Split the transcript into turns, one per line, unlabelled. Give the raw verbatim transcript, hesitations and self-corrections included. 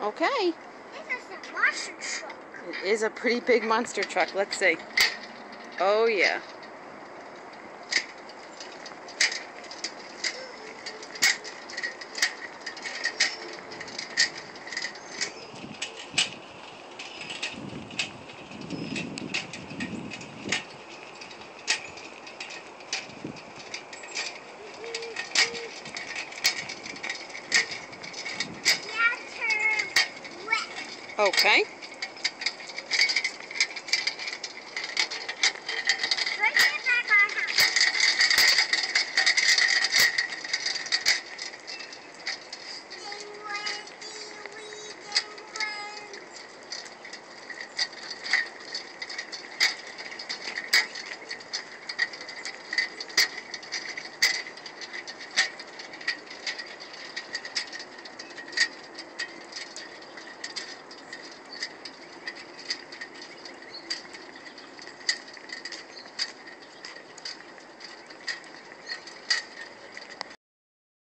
Okay.
This is a monster truck.
It is a pretty big monster truck. Let's see. Oh, yeah. Okay.